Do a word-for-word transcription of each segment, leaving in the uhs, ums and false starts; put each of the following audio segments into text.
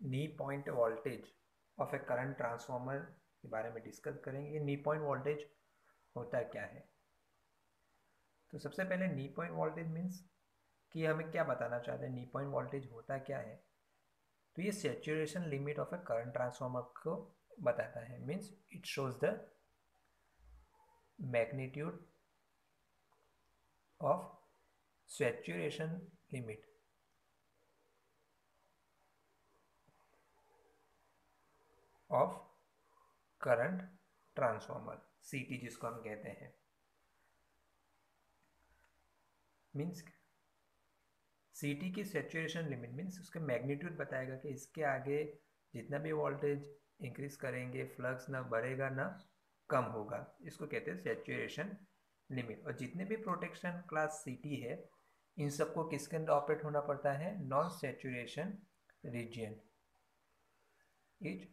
Knee point voltage of a current transformer के बारे में डिस्कस करेंगे। नी पॉइंट वोल्टेज होता क्या है? तो सबसे पहले नी पॉइंट वोल्टेज मीन्स कि हमें क्या बताना चाहते हैं, नी पॉइंट वोल्टेज होता क्या है। तो ये saturation limit of a current transformer को बताता है। Means it shows the magnitude of saturation limit of current transformer, CT जिसको हम कहते हैं। मीन्स सीटी की सैचुरेशन लिमिट मीन्स उसके मैग्नीट्यूड बताएगा कि इसके आगे जितना भी वोल्टेज इंक्रीज करेंगे फ्लक्स ना बढ़ेगा ना कम होगा, इसको कहते हैं सैचुरेशन लिमिट। और जितने भी प्रोटेक्शन क्लास सीटी है इन सबको किसके अंदर ऑपरेट होना पड़ता है? Non saturation region. Is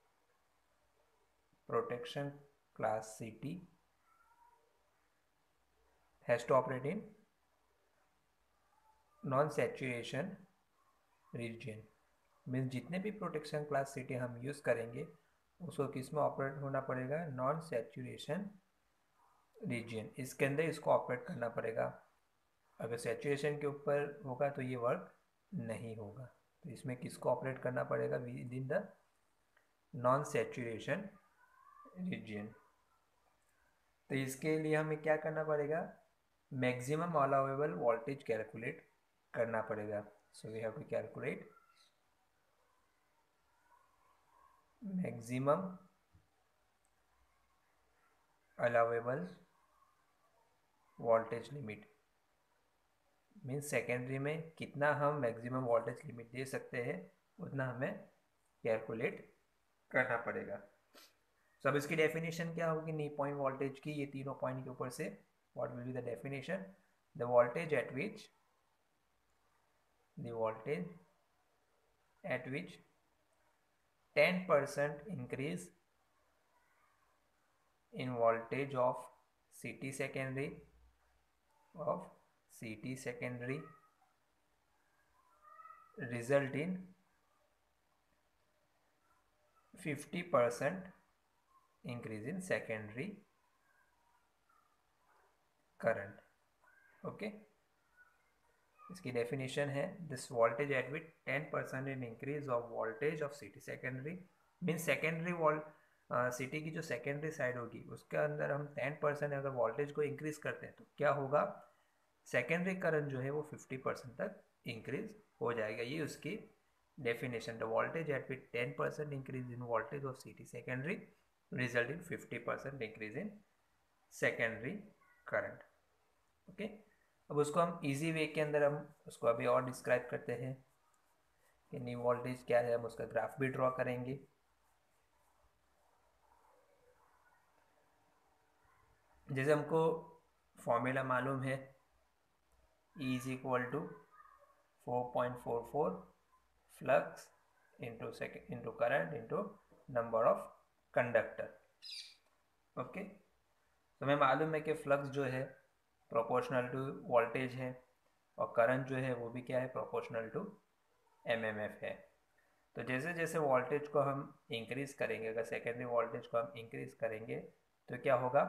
protection class C T has to operate in non-saturation region। Means जितने भी प्रोटेक्शन क्लास सिटी हम यूज़ करेंगे उसको किस में ऑपरेट होना पड़ेगा? नॉन सैचुरेशन रीजन, इसके अंदर इसको ऑपरेट करना पड़ेगा। अगर सैचुरेशन के ऊपर होगा तो ये वर्क नहीं होगा। तो इसमें किसको ऑपरेट करना पड़ेगा? Within the non saturation region. तो इसके लिए हमें क्या करना पड़ेगा? मैक्सिमम अलाउेबल वोल्टेज कैलकुलेट करना पड़ेगा। So we have to calculate maximum allowable voltage limit. Means secondary में कितना हम मैक्सिमम वोल्टेज लिमिट दे सकते हैं उतना हमें कैलकुलेट करना पड़ेगा। सो अब इसकी डेफिनेशन क्या होगी नी पॉइंट वोल्टेज की? ये तीनों पॉइंट के ऊपर से what will be the definition? The voltage at which the voltage at which ten percent increase in voltage of C T secondary of C T secondary result in fifty percent increase in secondary current। Okay, इसकी definition है this voltage at which ten percent in increase of voltage of CT secondary. Mean secondary volt CT की जो secondary side होगी उसके अंदर हम ten percent अगर voltage को इंक्रीज करते हैं तो क्या होगा? सेकेंडरी करंट जो है वो फिफ्टी परसेंट तक इंक्रीज हो जाएगा। ये उसकी definition. The voltage at which ten percent increase in voltage of CT secondary result in fifty percent increase in secondary current. Okay, अब उसको हम इजी वे के अंदर हम उसको अभी और डिस्क्राइब करते हैं कि नी वोल्टेज क्या है। हम उसका ग्राफ भी ड्रॉ करेंगे। जैसे हमको फॉर्मूला मालूम है E is equal to four point four four flux into second into current into number of conductor. Okay, तो हमें मालूम है कि फ्लक्स जो है प्रोपोर्शनल टू वोल्टेज है और करंट जो है वो भी क्या है? Proportional to M M F है। तो जैसे जैसे वोल्टेज को हम इंक्रीज करेंगे, अगर सेकेंडरी वोल्टेज को हम इंक्रीज करेंगे तो क्या होगा?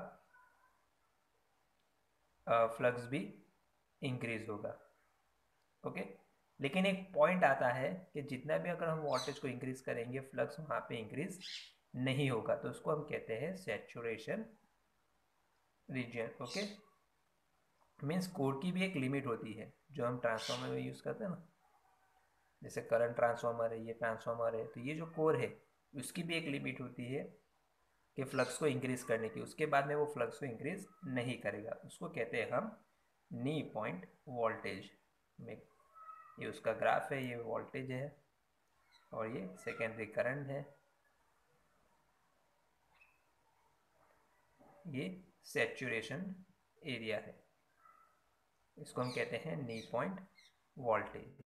फ्लक्स भी इंक्रीज होगा। ओके, लेकिन एक पॉइंट आता है कि जितना भी अगर हम वोल्टेज को इंक्रीज करेंगे फ्लक्स वहाँ पे इंक्रीज नहीं होगा, तो उसको हम कहते हैं saturation region. Okay, means core की भी एक लिमिट होती है जो हम ट्रांसफार्मर में यूज़ करते हैं ना। जैसे करंट ट्रांसफार्मर है, ये ट्रांसफार्मर है, तो ये जो कोर है उसकी भी एक लिमिट होती है कि फ्लक्स को इंक्रीज करने की। उसके बाद में वो फ्लक्स को इंक्रीज नहीं करेगा, उसको कहते हैं हम नी पॉइंट वोल्टेज में। ये उसका ग्राफ है, ये वोल्टेज है और ये सेकेंडरी करंट है, ये सैचुरेशन एरिया है। इसको हम कहते हैं नी पॉइंट वोल्टेज।